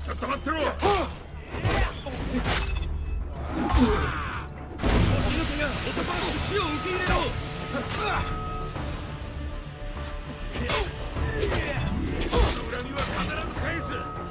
ちょっと待ってろ。腰抜けが男らしく死を受け入れろ。恨みは必ず返す。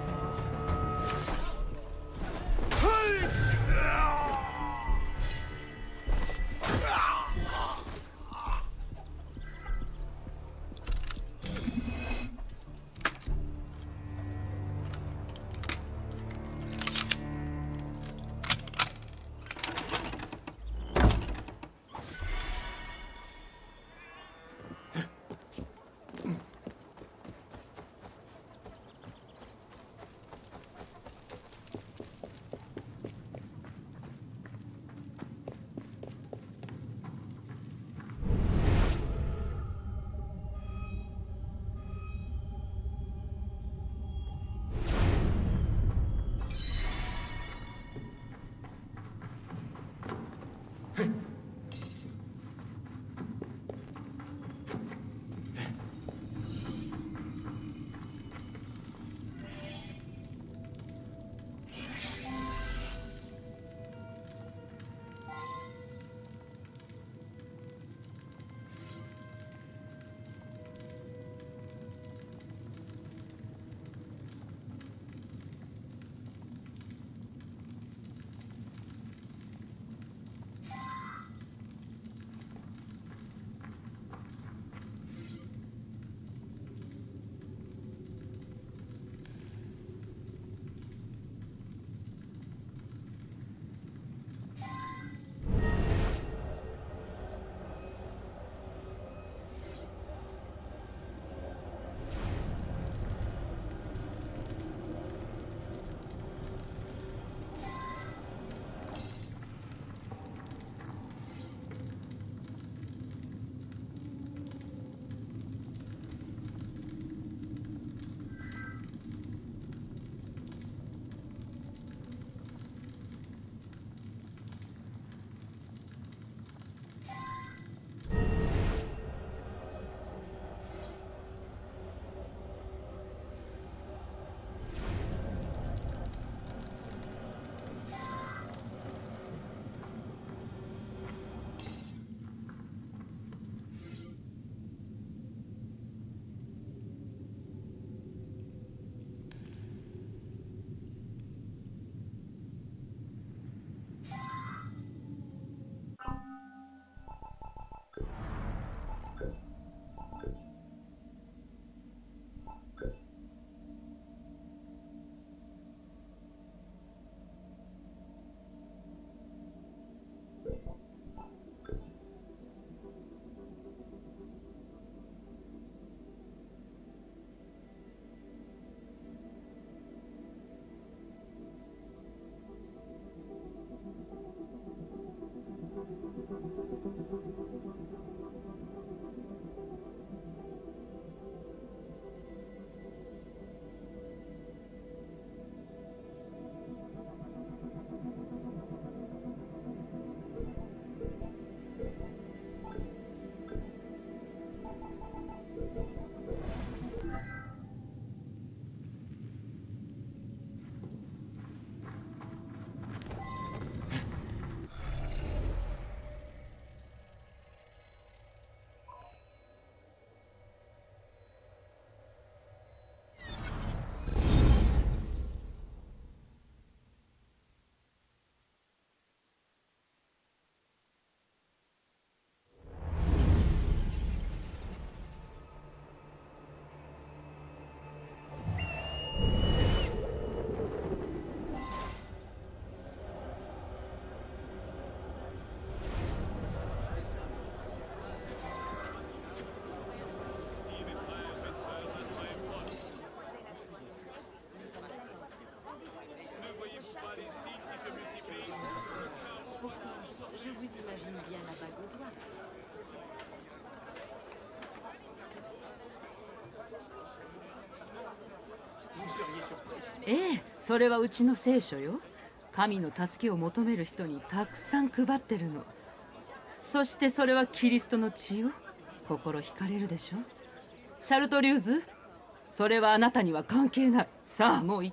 ええ、それはうちの聖書よ。神の助けを求める人にたくさん配ってるの。そしてそれはキリストの血よ。心惹かれるでしょ。シャルトリューズ、それはあなたには関係ない。さあもう行って。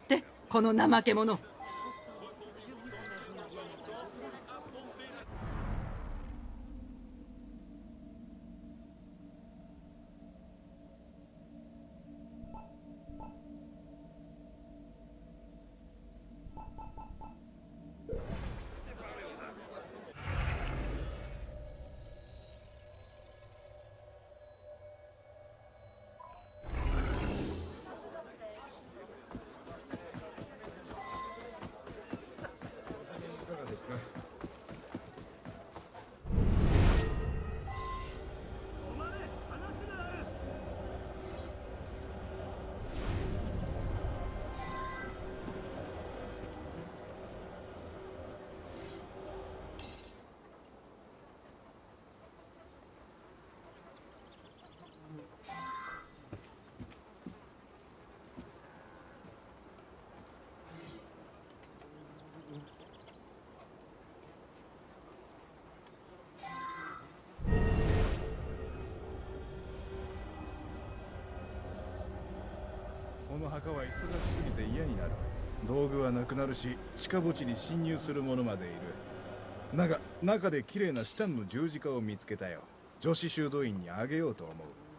この怠け者。 この墓は忙しすぎて嫌になる。道具はなくなるし、地下墓地に侵入する者までいる。中で綺麗なシタンの十字架を見つけたよ。女子修道院にあげようと思う。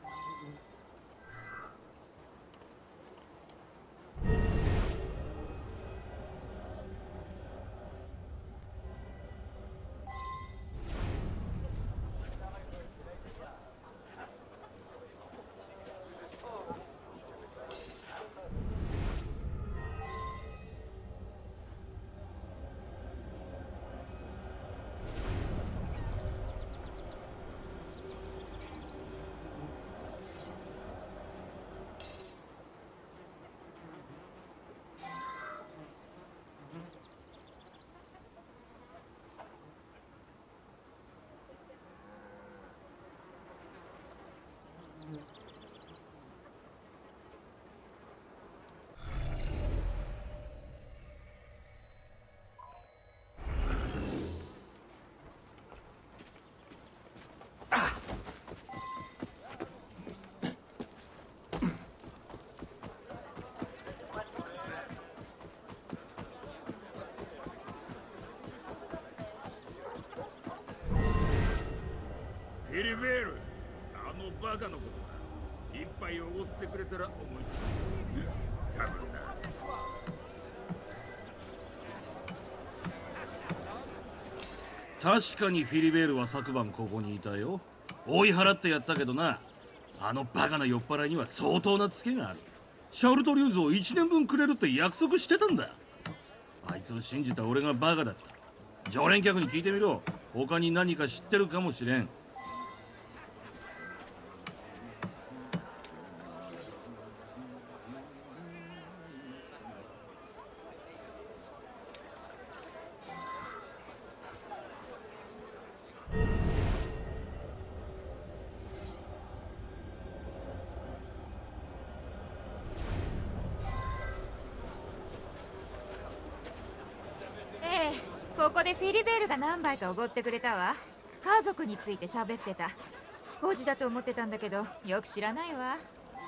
フィリベール、あのバカのことだ。一杯おごってくれたら思いつく。多分な。 確かにフィリベールは昨晩ここにいたよ。追い払ってやったけどな、あのバカな酔っ払いには相当なツケがある。シャルトリューズを1年分くれるって約束してたんだ。あいつを信じた俺がバカだった。常連客に聞いてみろ。他に何か知ってるかもしれん。 ここでフィリベールが何杯かおごってくれたわ。家族について喋ってた。孤児だと思ってたんだけど、よく知らないわ。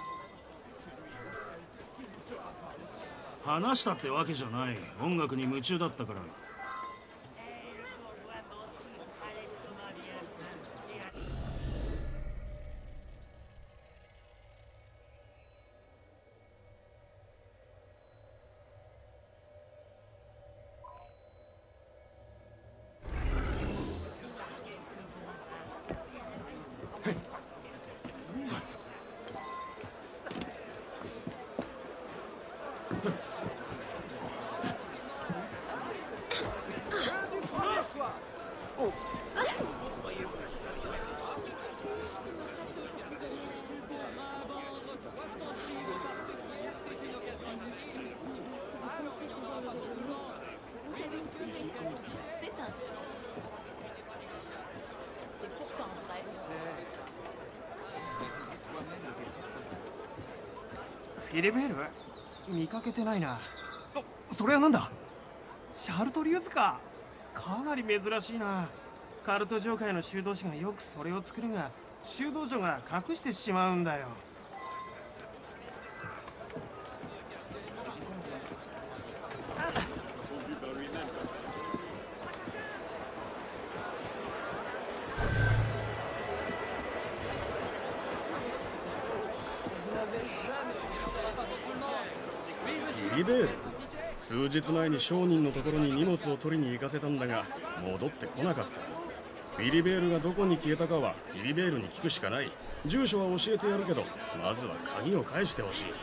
話したってわけじゃない。音楽に夢中だったから。 フィリベール見かけてないな。それはなんだ？シャルトリューズか。かなり珍しいな。カルト上界の修道士がよくそれを作るが、修道女が隠してしまうんだよ。 リベール？数日前に商人のところに荷物を取りに行かせたんだが戻ってこなかった。フィリベールがどこに消えたかはフィリベールに聞くしかない。住所は教えてやるけど、まずは鍵を返してほしい。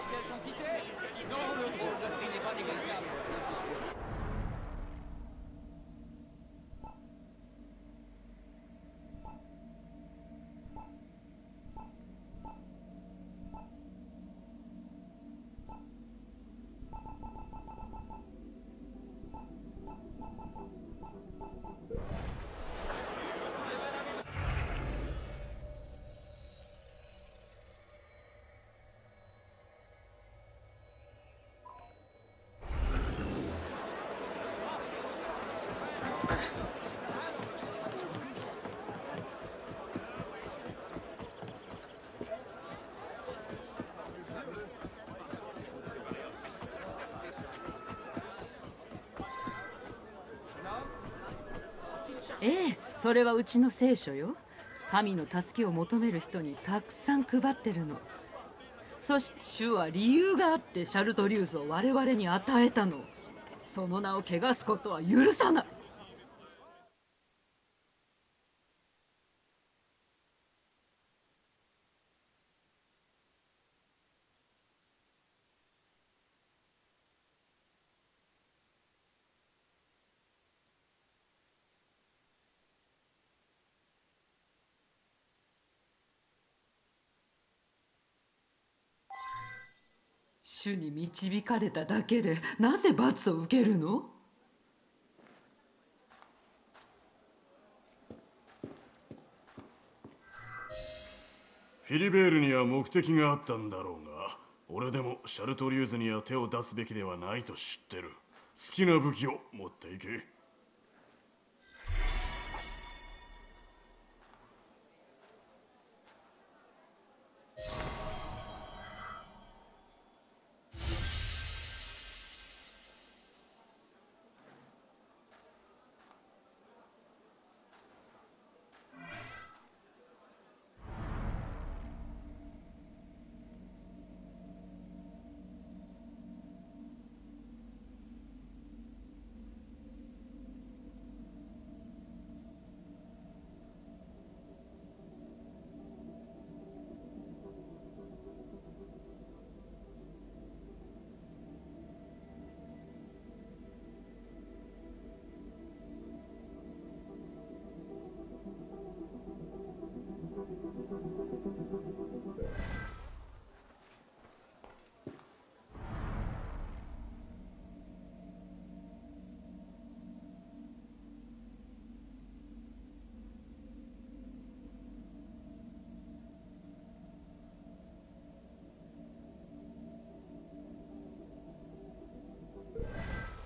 ええ、それはうちの聖書よ。神の助けを求める人にたくさん配ってるの。そして主は理由があってシャルトリューズを我々に与えたの。その名を汚すことは許さない。主に導かれただけでなぜ罰を受けるの？ フィリベールには目的があったんだろうが、俺でもシャルトリューズには手を出すべきではないと知ってる。好きな武器を持っていけ。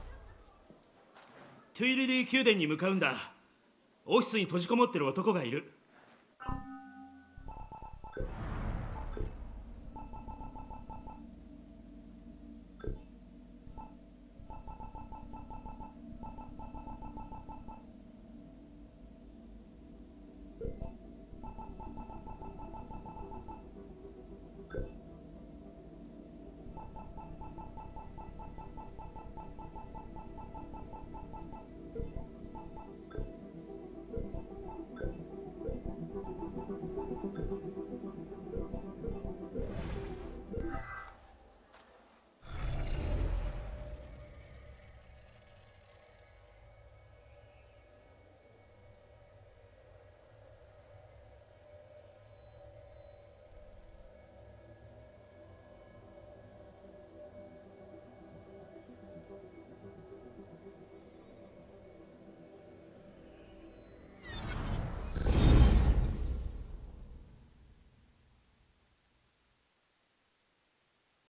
トゥイルリー宮殿に向かうんだ。オフィスに閉じこもってる男がいる。